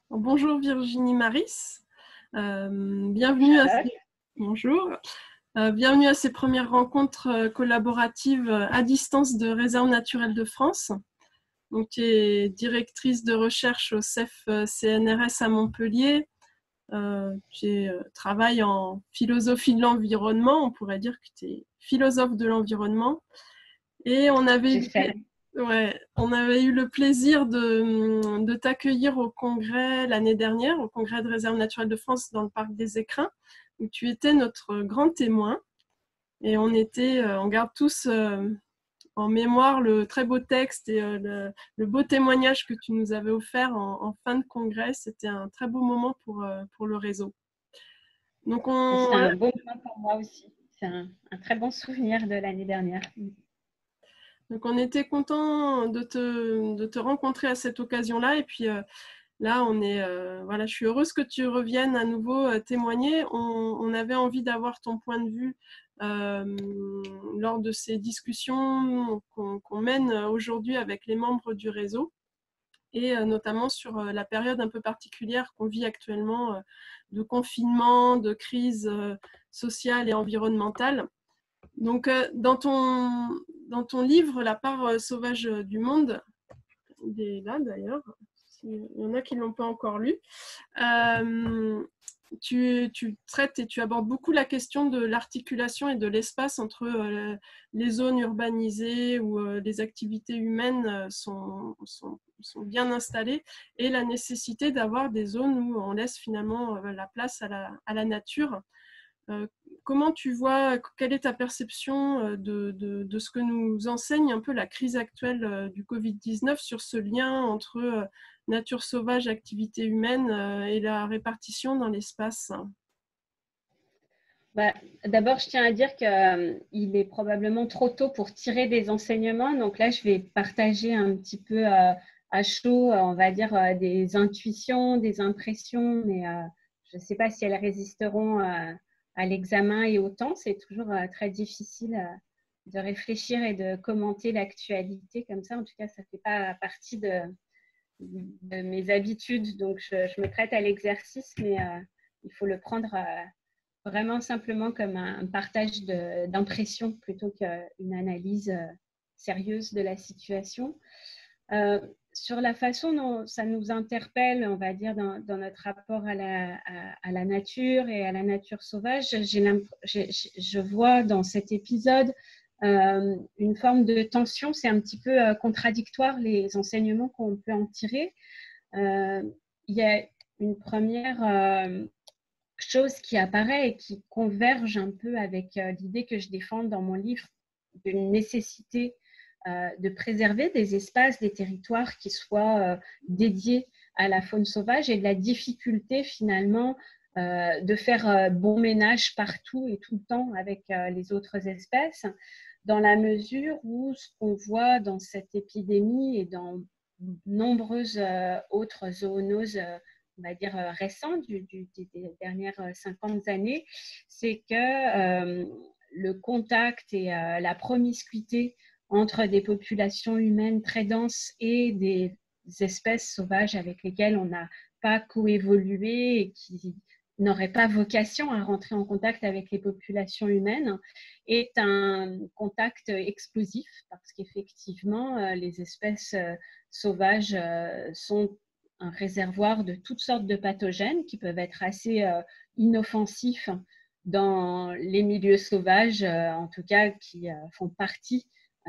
Bonjour Virginie Maris. Bienvenue à Bonjour. Bienvenue à ces premières rencontres collaboratives à distance de Réserve naturelle de France. Donc, tu es directrice de recherche au CEF CNRS à Montpellier. Tu travailles en philosophie de l'environnement. On pourrait dire que tu es philosophe de l'environnement. Et on avait eu le plaisir de t'accueillir au congrès l'année dernière, au congrès de Réserve naturelle de France dans le parc des Écrins, où tu étais notre grand témoin. Et on garde tous en mémoire le très beau texte et le beau témoignage que tu nous avais offert en fin de congrès. C'était un très beau moment pour le réseau. Donc c'est un beau moment pour moi aussi. C'est un très bon souvenir de l'année dernière. Donc, on était content de te rencontrer à cette occasion-là. Et puis, là, je suis heureuse que tu reviennes à nouveau témoigner. On avait envie d'avoir ton point de vue lors de ces discussions qu'on mène aujourd'hui avec les membres du réseau, et notamment sur la période un peu particulière qu'on vit actuellement de confinement, de crise sociale et environnementale. Donc, dans ton livre, La part sauvage du monde, il est là d'ailleurs, il y en a qui ne l'ont pas encore lu, tu traites et tu abordes beaucoup la question de l'articulation et de l'espace entre les zones urbanisées où les activités humaines sont bien installées, et la nécessité d'avoir des zones où on laisse finalement la place à la nature. Comment tu vois, quelle est ta perception de ce que nous enseigne un peu la crise actuelle du Covid-19 sur ce lien entre nature sauvage, activité humaine et la répartition dans l'espace? D'abord, je tiens à dire qu'il est probablement trop tôt pour tirer des enseignements. Donc là, je vais partager un petit peu à chaud, on va dire, des intuitions, des impressions, mais je ne sais pas si elles résisteront à l'examen et au temps. C'est toujours très difficile de réfléchir et de commenter l'actualité comme ça. En tout cas, ça ne fait pas partie de mes habitudes. Donc, je me prête à l'exercice, mais il faut le prendre vraiment simplement comme un partage d'impressions plutôt qu'une analyse sérieuse de la situation. Sur la façon dont ça nous interpelle, on va dire, dans notre rapport à la nature et à la nature sauvage, je vois dans cet épisode une forme de tension. C'est un petit peu contradictoire, les enseignements qu'on peut en tirer. Il y a une première chose qui apparaît et qui converge un peu avec l'idée que je défends dans mon livre d'une nécessité de préserver des espaces, des territoires qui soient dédiés à la faune sauvage, et de la difficulté finalement de faire bon ménage partout et tout le temps avec les autres espèces, dans la mesure où ce qu'on voit dans cette épidémie et dans nombreuses autres zoonoses on va dire récentes des dernières 50 années, c'est que le contact et la promiscuité entre des populations humaines très denses et des espèces sauvages avec lesquelles on n'a pas coévolué et qui n'auraient pas vocation à rentrer en contact avec les populations humaines, est un contact explosif, parce qu'effectivement, les espèces sauvages sont un réservoir de toutes sortes de pathogènes qui peuvent être assez inoffensifs dans les milieux sauvages, en tout cas qui font partie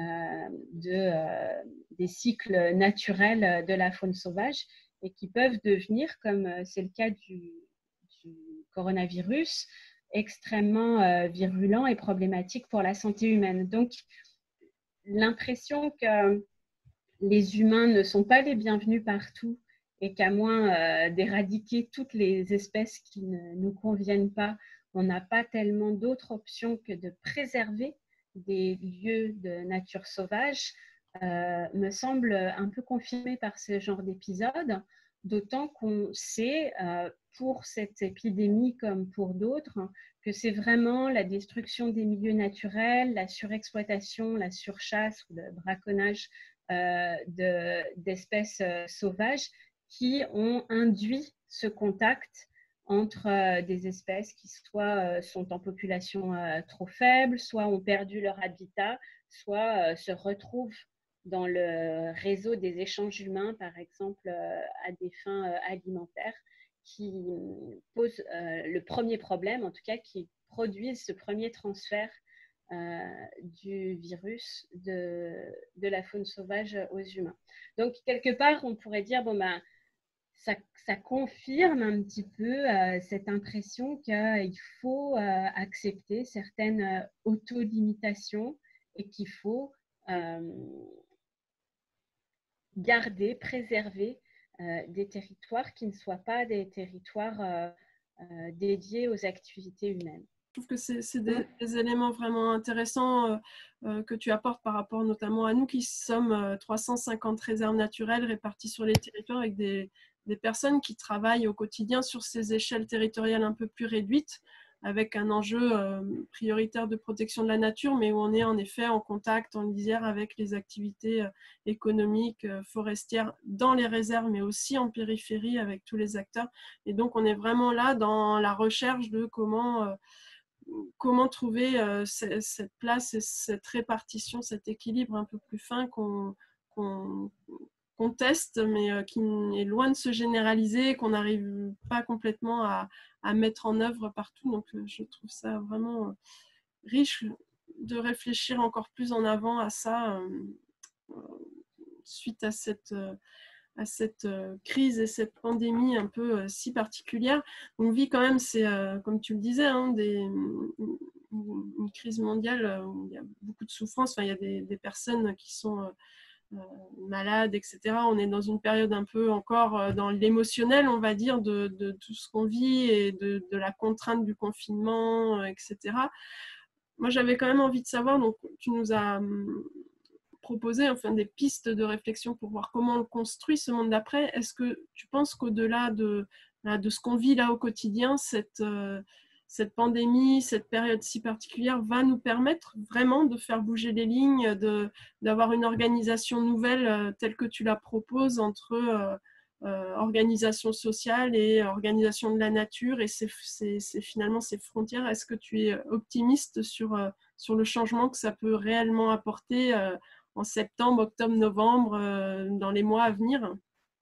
des cycles naturels de la faune sauvage, et qui peuvent devenir, comme c'est le cas du coronavirus, extrêmement virulent et problématique pour la santé humaine. Donc, l'impression que les humains ne sont pas les bienvenus partout, et qu'à moins d'éradiquer toutes les espèces qui ne nous conviennent pas, on n'a pas tellement d'autres options que de préserver des lieux de nature sauvage, me semble un peu confirmé par ce genre d'épisode, d'autant qu'on sait, pour cette épidémie comme pour d'autres, que c'est vraiment la destruction des milieux naturels, la surexploitation, la surchasse ou le braconnage d'espèces sauvages qui ont induit ce contact entre des espèces qui soit sont en population trop faible, soit ont perdu leur habitat, soit se retrouvent dans le réseau des échanges humains, par exemple, à des fins alimentaires, qui posent le premier problème, en tout cas, qui produisent ce premier transfert du virus de la faune sauvage aux humains. Donc, quelque part, on pourrait dire, bon, ben, ça confirme un petit peu cette impression qu'il faut accepter certaines autolimitations et qu'il faut garder, préserver des territoires qui ne soient pas des territoires dédiés aux activités humaines. Je trouve que c'est des éléments vraiment intéressants que tu apportes par rapport notamment à nous qui sommes 350 réserves naturelles réparties sur les territoires avec des personnes qui travaillent au quotidien sur ces échelles territoriales un peu plus réduites, avec un enjeu prioritaire de protection de la nature, mais où on est en effet en contact, en lisière avec les activités économiques, forestières dans les réserves, mais aussi en périphérie avec tous les acteurs. Et donc, on est vraiment là dans la recherche de comment trouver cette place et cette répartition, cet équilibre un peu plus fin qu'on teste, mais qui est loin de se généraliser, qu'on n'arrive pas complètement à mettre en œuvre partout. Donc, je trouve ça vraiment riche de réfléchir encore plus en avant à ça suite à cette crise et cette pandémie un peu si particulière. On vit quand même, comme tu le disais, hein, une crise mondiale où il y a beaucoup de souffrance. Enfin, il y a des personnes qui sont malades, etc. On est dans une période un peu encore dans l'émotionnel, on va dire, de tout ce qu'on vit et de la contrainte du confinement, etc. Moi, j'avais quand même envie de savoir, donc tu nous as proposer enfin des pistes de réflexion pour voir comment on construit ce monde d'après. Est-ce que tu penses qu'au-delà de ce qu'on vit là au quotidien, cette pandémie, cette période si particulière va nous permettre vraiment de faire bouger les lignes, d'avoir une organisation nouvelle telle que tu la proposes entre organisation sociale et organisation de la nature et finalement ces frontières? Est-ce que tu es optimiste sur le changement que ça peut réellement apporter en septembre, octobre, novembre, dans les mois à venir?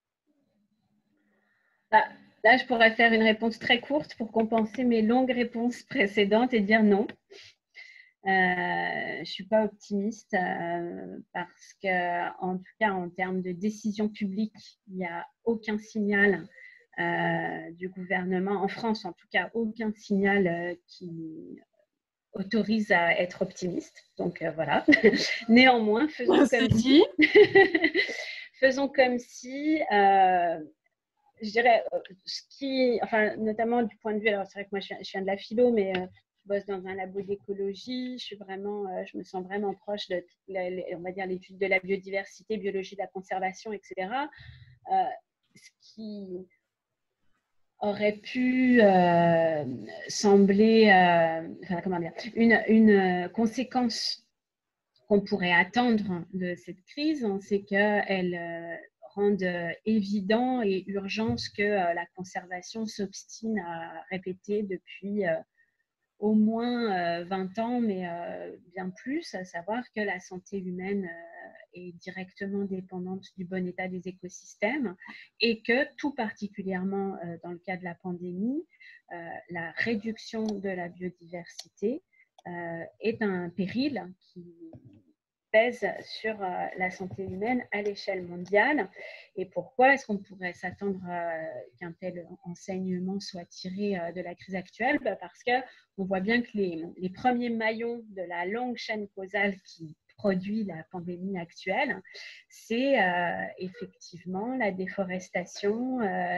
Là, je pourrais faire une réponse très courte pour compenser mes longues réponses précédentes et dire non. Je ne suis pas optimiste parce que, en tout cas, en termes de décision publique, il n'y a aucun signal du gouvernement, en France en tout cas, aucun signal qui autorise à être optimiste. Donc voilà. Néanmoins, faisons comme si. Faisons comme si. Je dirais, notamment du point de vue, alors c'est vrai que moi je viens de la philo, mais je bosse dans un labo d'écologie, je me sens vraiment proche de, on va dire, l'étude de la biodiversité, biologie de la conservation, etc. Ce qui aurait pu sembler, comment dire, une conséquence qu'on pourrait attendre de cette crise, c'est qu'elle rende évident et urgent ce que la conservation s'obstine à répéter depuis au moins 20 ans, mais bien plus, à savoir que la santé humaine est directement dépendante du bon état des écosystèmes et que tout particulièrement dans le cas de la pandémie, la réduction de la biodiversité est un péril qui pèse sur la santé humaine à l'échelle mondiale. Et pourquoi est-ce qu'on pourrait s'attendre qu'un tel enseignement soit tiré de la crise actuelle? Parce qu'on voit bien que les premiers maillons de la longue chaîne causale qui produit la pandémie actuelle, c'est effectivement la déforestation,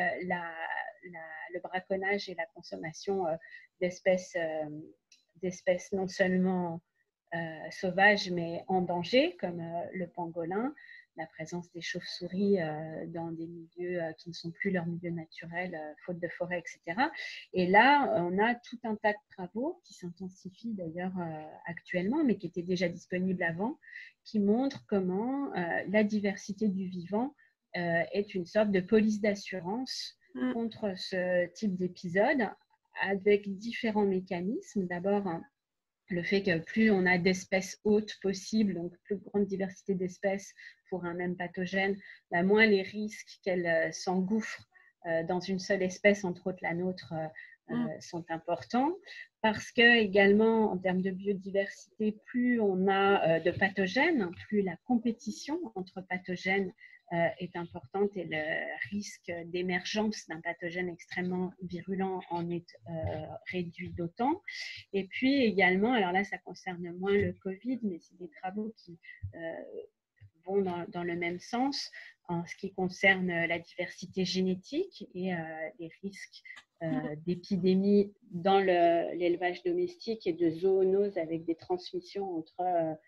le braconnage et la consommation d'espèces non seulement sauvages mais en danger, comme le pangolin, la présence des chauves-souris dans des milieux qui ne sont plus leur milieu naturel, faute de forêt, etc. Et là, on a tout un tas de travaux qui s'intensifient d'ailleurs actuellement, mais qui étaient déjà disponibles avant, qui montrent comment la diversité du vivant est une sorte de police d'assurance contre ce type d'épisode avec différents mécanismes. D'abord, le fait que plus on a d'espèces hôtes possibles, donc plus grande diversité d'espèces pour un même pathogène, moins les risques qu'elle s'engouffre dans une seule espèce, entre autres la nôtre, sont importants. Parce que également, en termes de biodiversité, plus on a de pathogènes, plus la compétition entre pathogènes est importante et le risque d'émergence d'un pathogène extrêmement virulent en est réduit d'autant. Et puis également, alors là, ça concerne moins le Covid, mais c'est des travaux qui vont dans le même sens en ce qui concerne la diversité génétique et les risques d'épidémie dans l'élevage domestique et de zoonoses avec des transmissions entre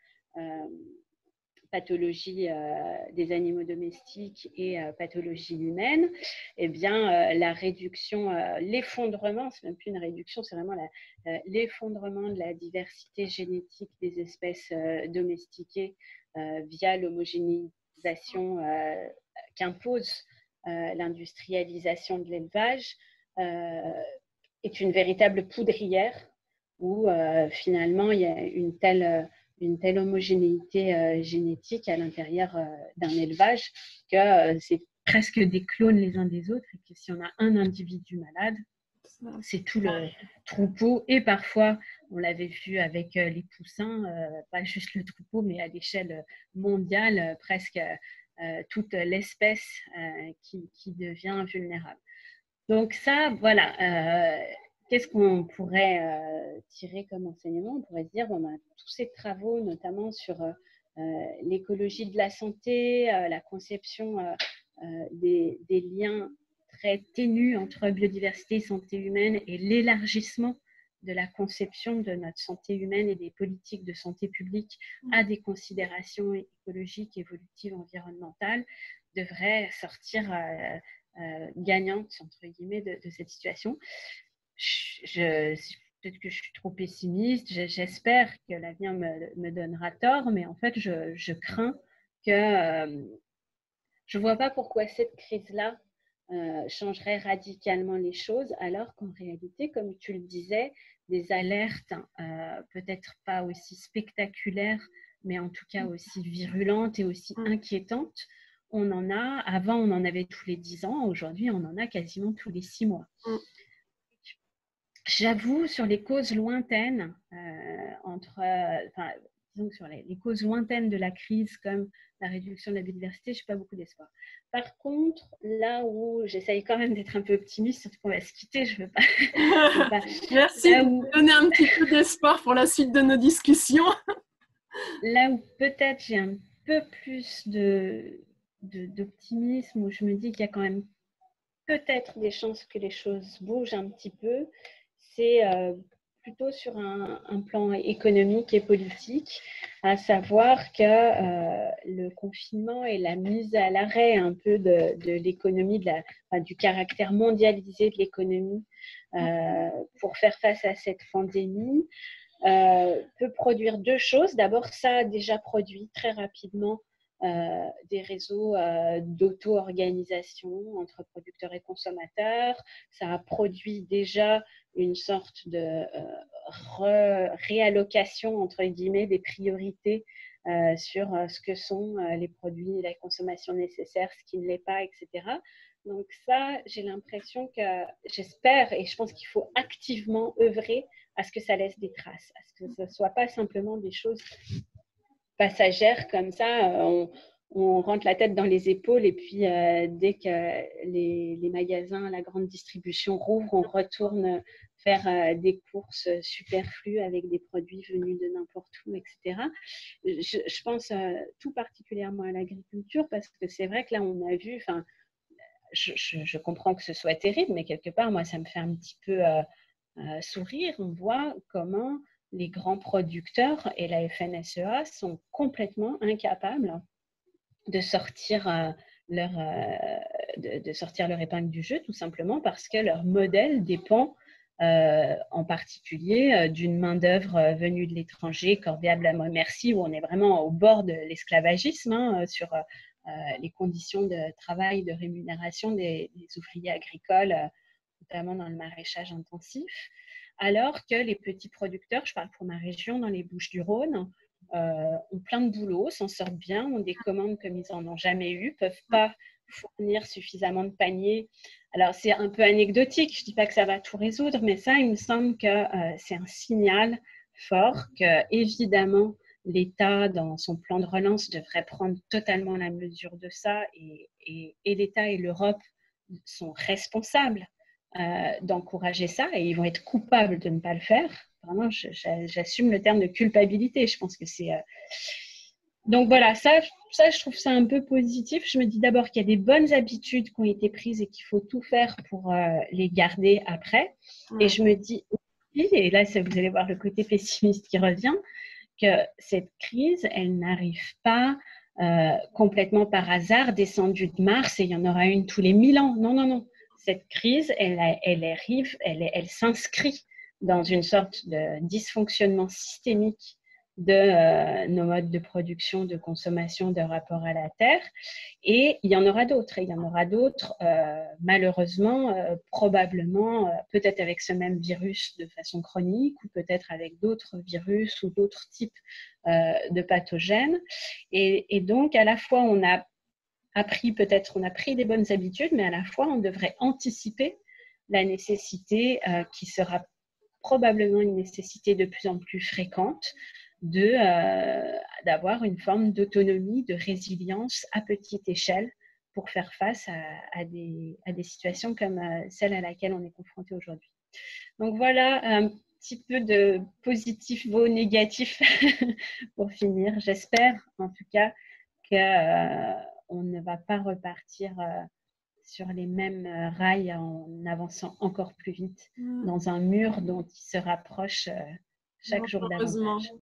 pathologie des animaux domestiques et pathologie humaine, eh bien, la réduction, l'effondrement, c'est même plus une réduction, c'est vraiment l'effondrement de la diversité génétique des espèces domestiquées via l'homogénéisation qu'impose l'industrialisation de l'élevage est une véritable poudrière où finalement il y a une telle homogénéité génétique à l'intérieur d'un élevage que c'est presque des clones les uns des autres et que si on a un individu malade, c'est tout le troupeau et parfois, on l'avait vu avec les poussins, pas juste le troupeau, mais à l'échelle mondiale, presque toute l'espèce qui devient vulnérable. Donc ça, voilà. Qu'est-ce qu'on pourrait tirer comme enseignement? On pourrait se dire, on a tous ces travaux, notamment sur l'écologie de la santé, la conception des liens très ténus entre biodiversité et santé humaine et l'élargissement de la conception de notre santé humaine et des politiques de santé publique à des considérations écologiques, évolutives, environnementales, devraient sortir gagnante, entre guillemets, de cette situation. Peut-être que je suis trop pessimiste, j'espère que l'avenir me donnera tort, mais en fait, je crains que je ne vois pas pourquoi cette crise-là changerait radicalement les choses, alors qu'en réalité, comme tu le disais, des alertes peut-être pas aussi spectaculaires, mais en tout cas aussi virulentes et aussi inquiétantes, on en a, avant on en avait tous les 10 ans, aujourd'hui on en a quasiment tous les 6 mois. J'avoue, sur les causes lointaines, disons sur les causes lointaines de la crise, comme la réduction de la biodiversité, je n'ai pas beaucoup d'espoir. Par contre, là où j'essaye quand même d'être un peu optimiste, surtout qu'on va se quitter, je ne veux pas. Merci de me donner un petit peu d'espoir pour la suite de nos discussions. Là où peut-être j'ai un peu plus d'optimisme, où je me dis qu'il y a quand même peut-être des chances que les choses bougent un petit peu, c'est plutôt sur un plan économique et politique, à savoir que le confinement et la mise à l'arrêt un peu de l'économie, du caractère mondialisé de l'économie pour faire face à cette pandémie, peut produire deux choses. D'abord, ça a déjà produit très rapidement des réseaux d'auto-organisation entre producteurs et consommateurs. Ça a produit déjà une sorte de réallocation, entre guillemets, des priorités sur ce que sont les produits, la consommation nécessaire, ce qui ne l'est pas, etc. Donc ça, j'ai l'impression que, j'espère, et je pense qu'il faut activement œuvrer à ce que ça laisse des traces, à ce que ce ne soit pas simplement des choses passagères comme ça, on rentre la tête dans les épaules et puis dès que les magasins, la grande distribution rouvrent, on retourne faire des courses superflues avec des produits venus de n'importe où, etc. Je pense tout particulièrement à l'agriculture parce que c'est vrai que là, on a vu, je comprends que ce soit terrible, mais quelque part, moi, ça me fait un petit peu sourire. On voit comment les grands producteurs et la FNSEA sont complètement incapables de sortir leur épingle du jeu, tout simplement parce que leur modèle dépend en particulier d'une main-d'œuvre venue de l'étranger, corvéable à moi merci, où on est vraiment au bord de l'esclavagisme sur les conditions de travail, de rémunération des ouvriers agricoles, notamment dans le maraîchage intensif, alors que les petits producteurs, je parle pour ma région, dans les Bouches-du-Rhône, ont plein de boulot, s'en sortent bien, ont des commandes comme ils n'en ont jamais eu, ne peuvent pas fournir suffisamment de paniers. Alors, c'est un peu anecdotique, je ne dis pas que ça va tout résoudre, mais ça, il me semble que c'est un signal fort que, évidemment, l'État, dans son plan de relance, devrait prendre totalement la mesure de ça et l'État et l'Europe sont responsables d'encourager ça et ils vont être coupables de ne pas le faire. Vraiment, j'assume le terme de culpabilité. Je pense que c'est... Donc voilà, ça, je trouve ça un peu positif. Je me dis d'abord qu'il y a des bonnes habitudes qui ont été prises et qu'il faut tout faire pour les garder après. Ouais. Et je me dis, et là, vous allez voir le côté pessimiste qui revient, que cette crise, elle n'arrive pas complètement par hasard, descendue de Mars, et il y en aura une tous les 1000 ans. Non, non, non. Cette crise, elle s'inscrit dans une sorte de dysfonctionnement systémique de nos modes de production, de consommation, de rapport à la Terre. Et il y en aura d'autres. Et il y en aura d'autres, malheureusement, probablement, peut-être avec ce même virus de façon chronique ou peut-être avec d'autres virus ou d'autres types de pathogènes. Et donc, à la fois, on a pris des bonnes habitudes, mais à la fois, on devrait anticiper la nécessité qui sera probablement une nécessité de plus en plus fréquente d'avoir une forme d'autonomie, de résilience à petite échelle pour faire face à des situations comme celle à laquelle on est confronté aujourd'hui. Donc voilà un petit peu de positif, beau, négatif pour finir. J'espère en tout cas qu'on ne va pas repartir sur les mêmes rails en avançant encore plus vite dans un mur dont il se rapproche chaque jour davantage.